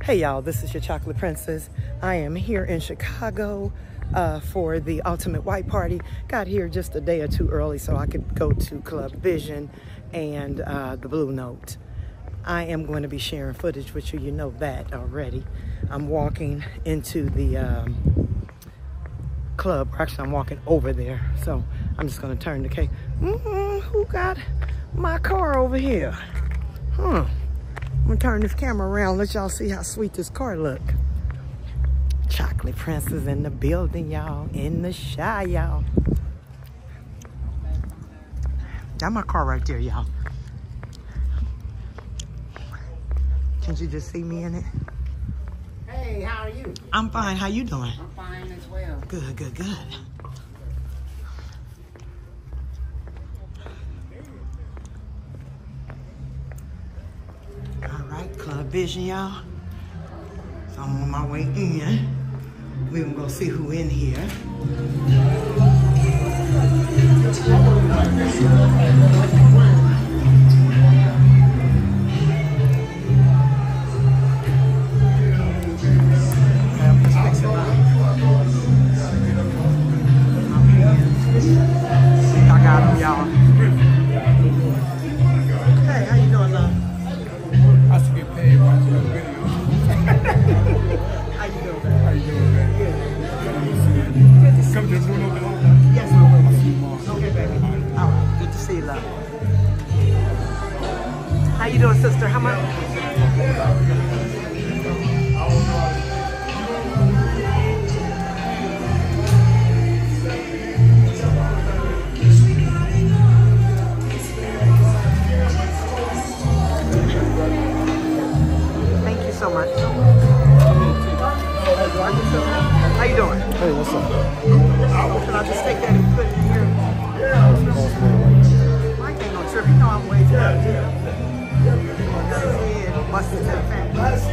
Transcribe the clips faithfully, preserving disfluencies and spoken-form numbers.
Hey y'all, this is your Chocolate Princess. I am here in Chicago uh, for the Ultimate White Party. Got here just a day or two early so I could go to Club Vision and uh, the Blue Note. I am going to be sharing footage with you. You know that already. I'm walking into the um, club. Actually, I'm walking over there. So I'm just going to turn the K. Mm-hmm, who got my car over here? Huh. I'm gonna turn this camera around, let y'all see how sweet this car look. Chocolate Princess in the building, y'all. In the shy, y'all. Got my car right there, y'all. Can't you just see me in it? Hey, how are you? I'm fine. How you doing? I'm fine as well. Good, good, good. Club Vision, y'all. So I'm on my way in. We're gonna go see who in here. I'm just fixing my I got them, y'all. Hey, how you doing, love? I should get paid watching those videos. How you doing, man? How you doing, man? Good. Good to see Come to the Blue Note. Yes, I will. Okay, baby. All right. Good to see you, love. How you doing, sister? How much? So much. How you doing? Hey, what's up? Can I just take that and put it in here? Yeah. I ain't no trip. You know I'm way too out here. Got his head busted to the fan.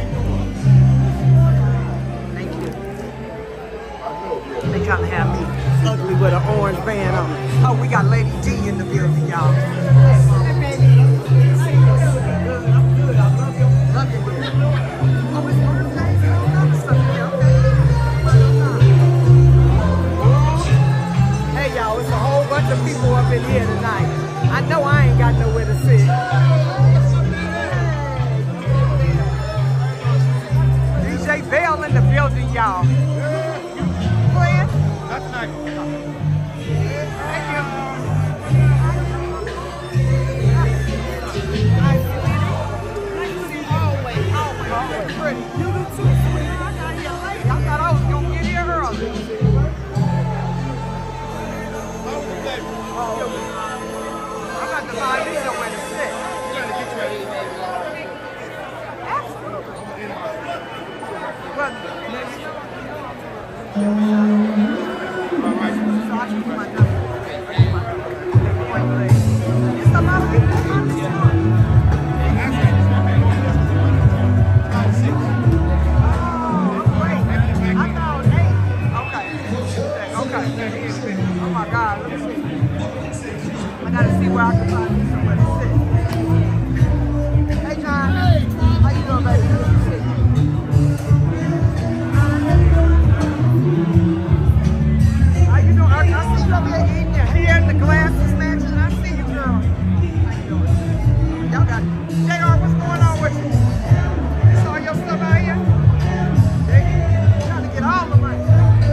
Thank you. They trying to have me ugly with an orange band on. Oh, we got Lady D in the building, y'all. Hey, baby. I'm good. I love you. Love you. Oh, it's birthday. Hey, y'all, it's a whole bunch of people up in here tonight. I know I ain't got nowhere to sit. D J Bell in the building, y'all. Playing? That's nice. Thank you. Always pretty. You do too, sweetie. I got here late. I thought I was gonna get here early. Oh, I'm about to find me somewhere to sit. Absolutely. But, so I keep my number. It's a lot of people in my store. Oh my God, let me see. I gotta see where I can find me somewhere to sit. Hey John, how you doing, baby? Let me see. How you doing? I, I see you over here eating your hair in the glasses matching. I see you, girl. How you doing? Y'all got J R, what's going on with you? You saw your stuff out here? They trying to get all the money.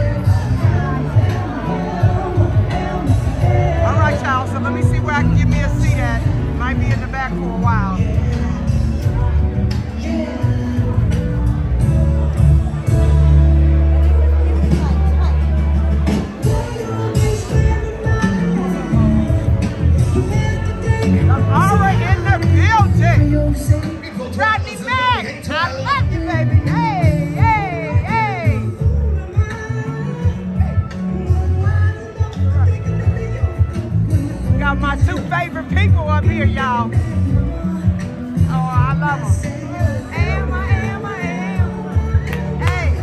All right, y'all, so let me see where I can get me a seat at. Might be in the back for a while. All right, in the building. Rodney Mack, I love you, baby. Hey, hey, hey. Got my two favorite people up here, y'all. Oh, I love them. Am, I am, I am. Hey.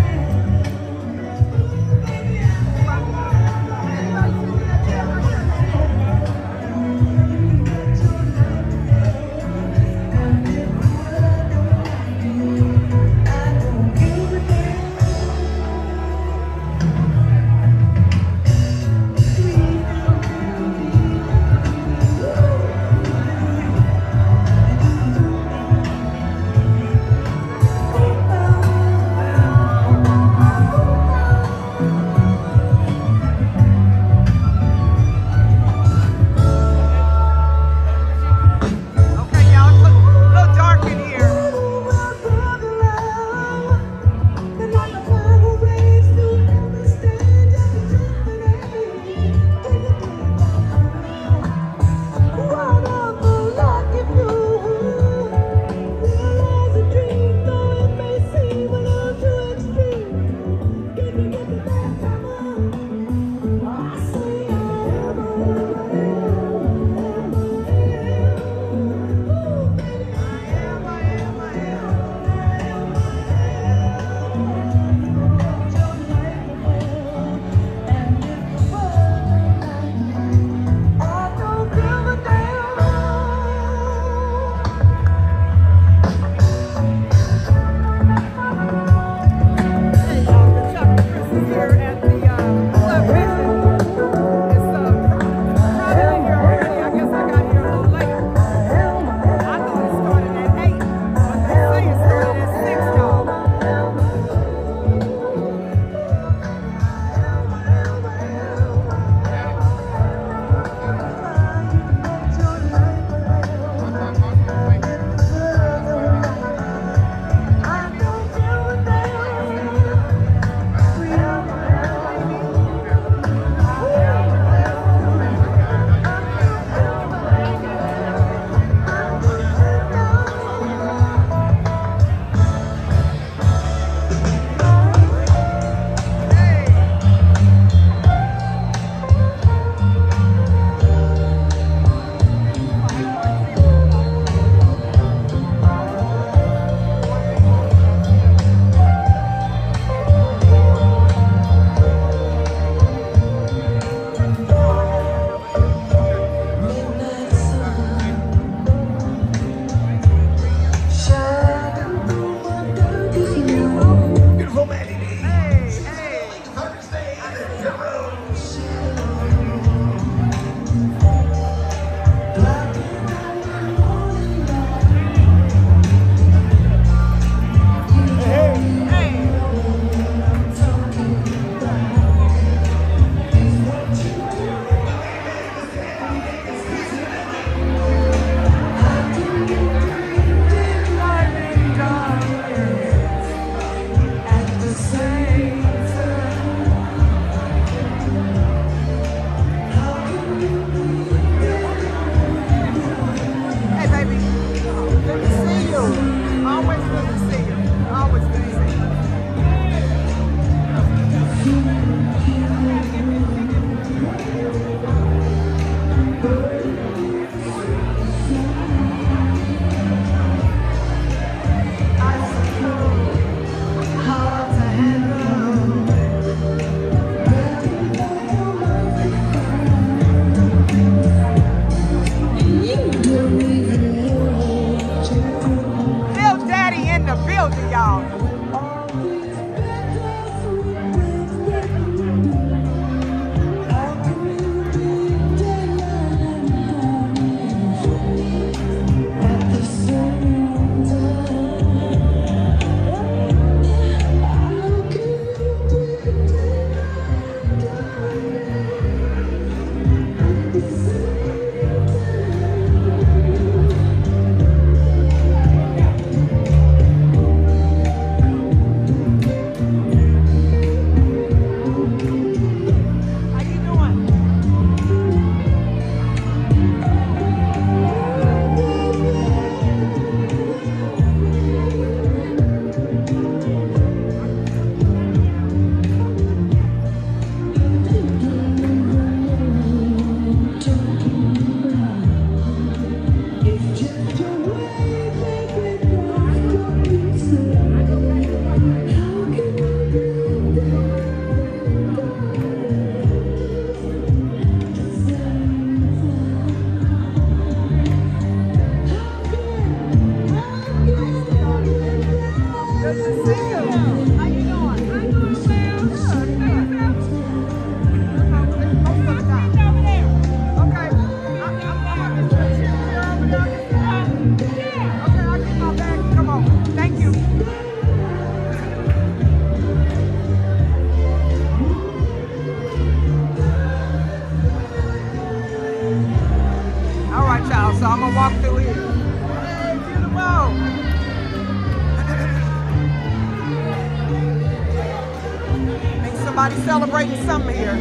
Somebody celebrating something here.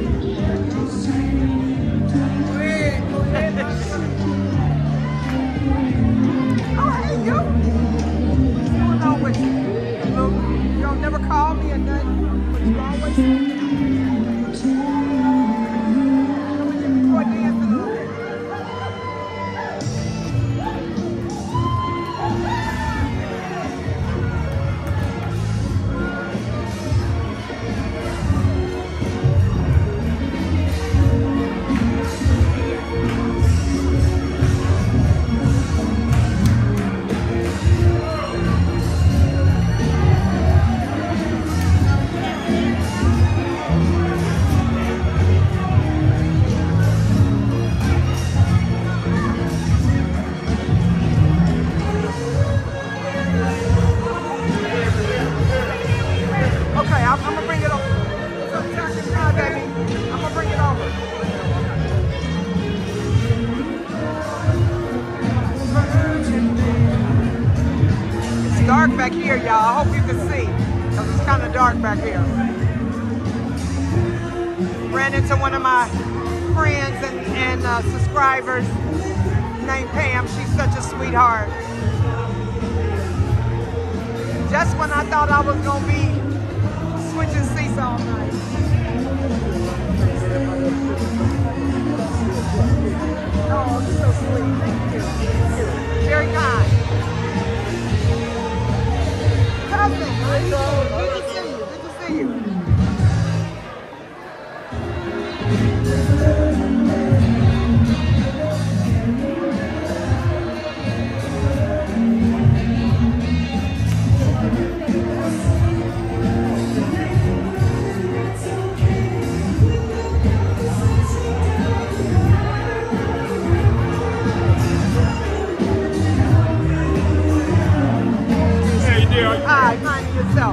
Oh, hey, you. What's going on with you? You don't never call me or nothing, but you always come and give me for a dance a little bit. Dark back here, y'all. I hope you can see, because it's kind of dark back here. Ran into one of my friends and, and uh, subscribers named Pam. She's such a sweetheart. Just when I thought I was going to be switching seats all night. Oh, you're so sweet. Thank you. Thank you. Very kind. Cousin, good to see you. Good to see you. Hi, finding yourself.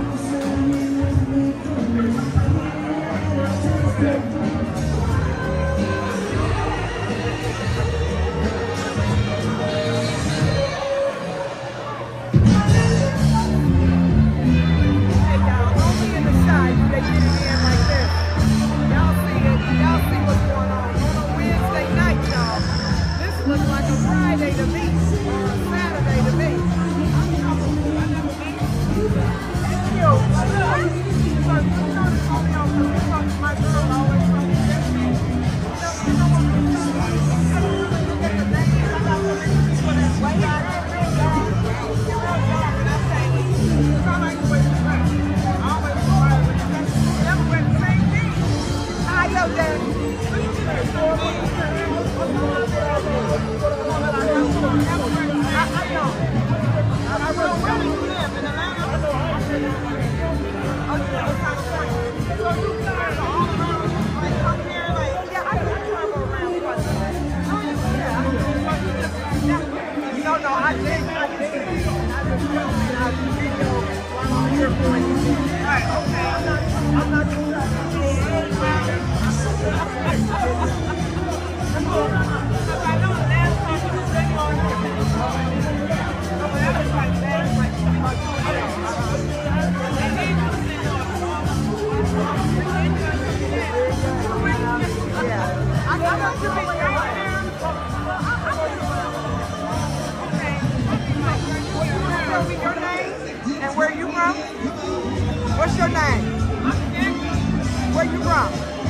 What's your name? Where you from?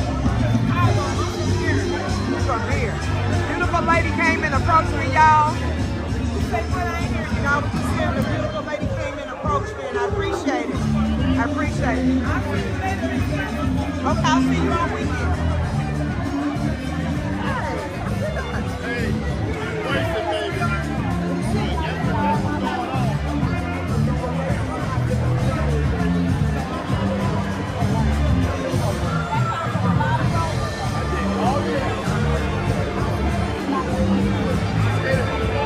You from here. Beautiful lady came and approached me, y'all. Say what I ain't here. You know, I was just here. The beautiful lady came and approached me, and I appreciate it. I appreciate it. Okay, I'll see you all weekend. Hey, where's the baby? Oh, yeah.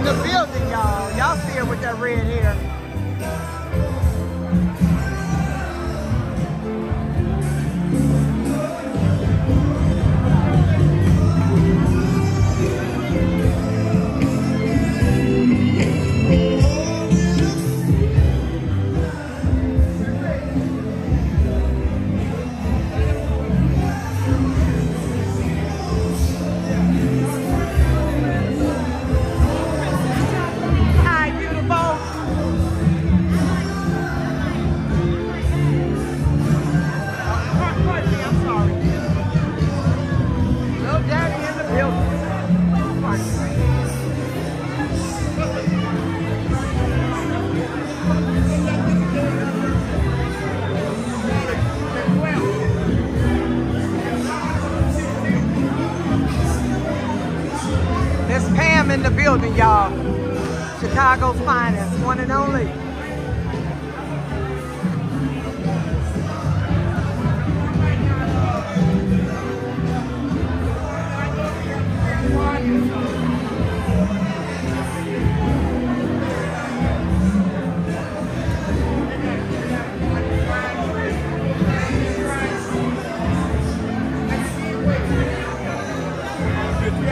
the building, y'all. Y'all see her with that red hair. In the building, y'all. Chicago's finest, one and only.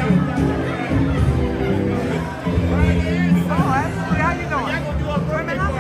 How you doing?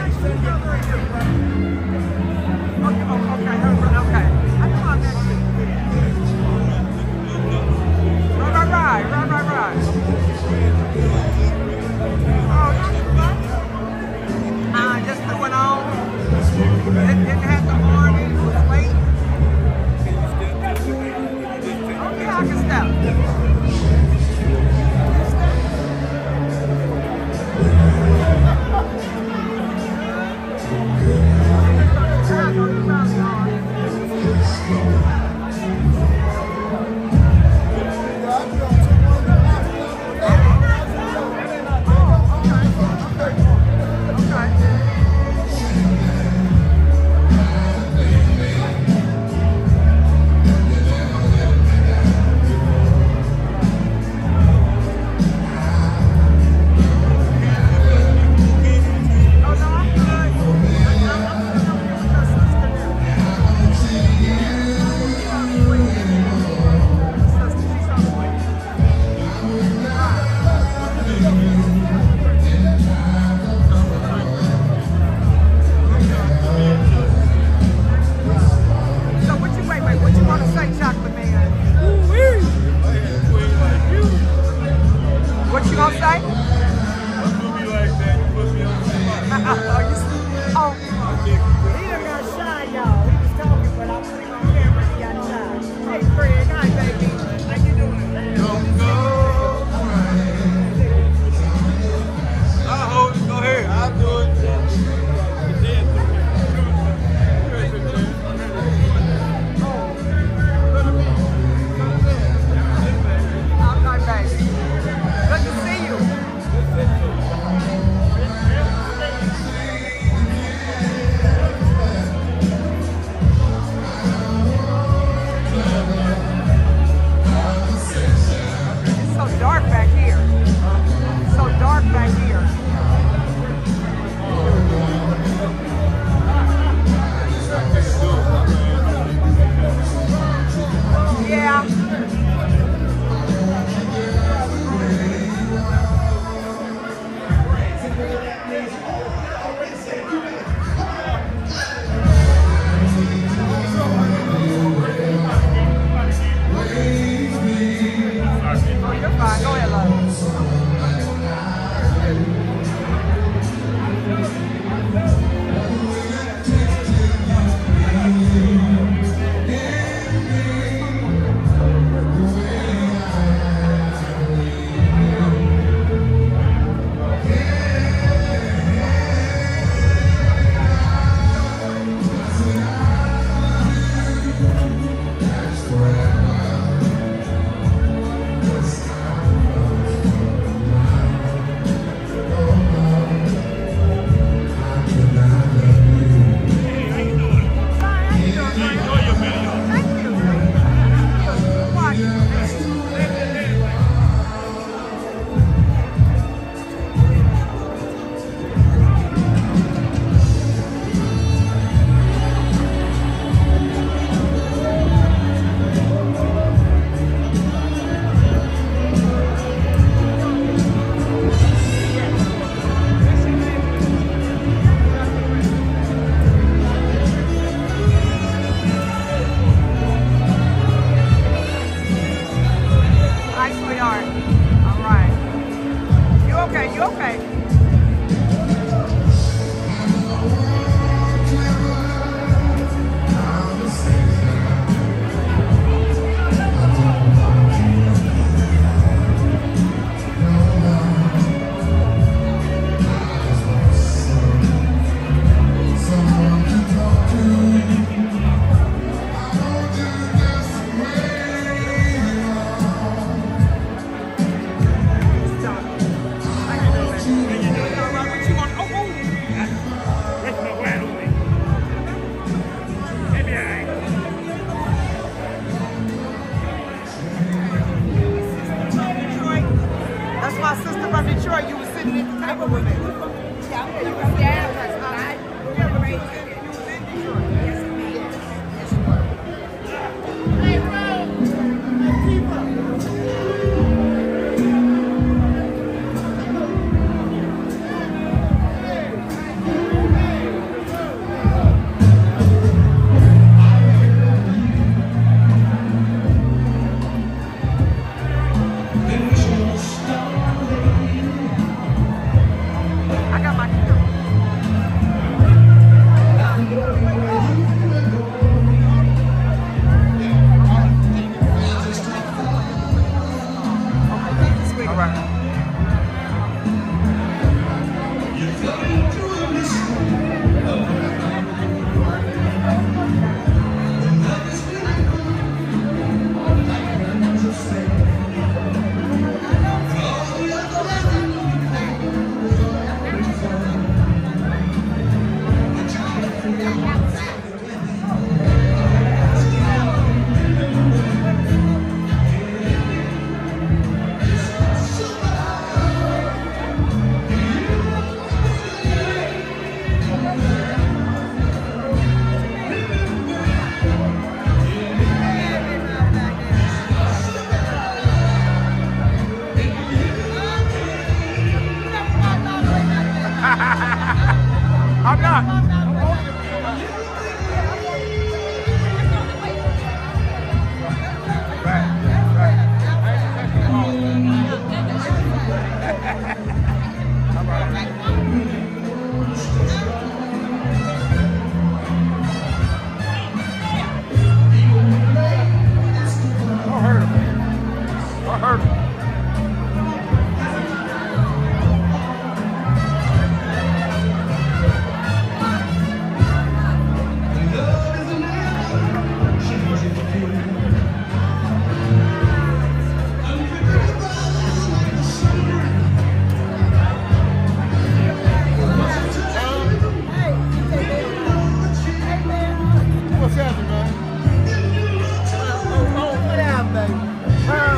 I'm not.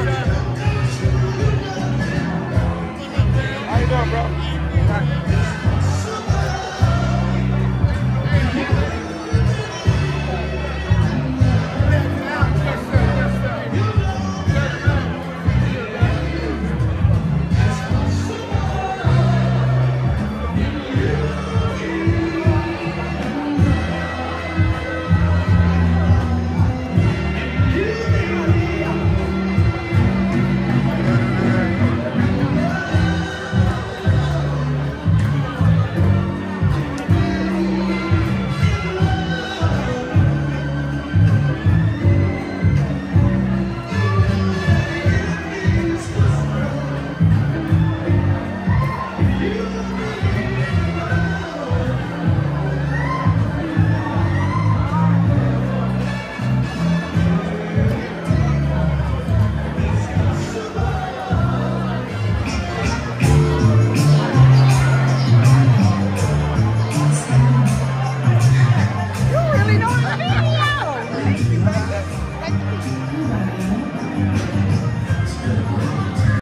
How you doing, bro?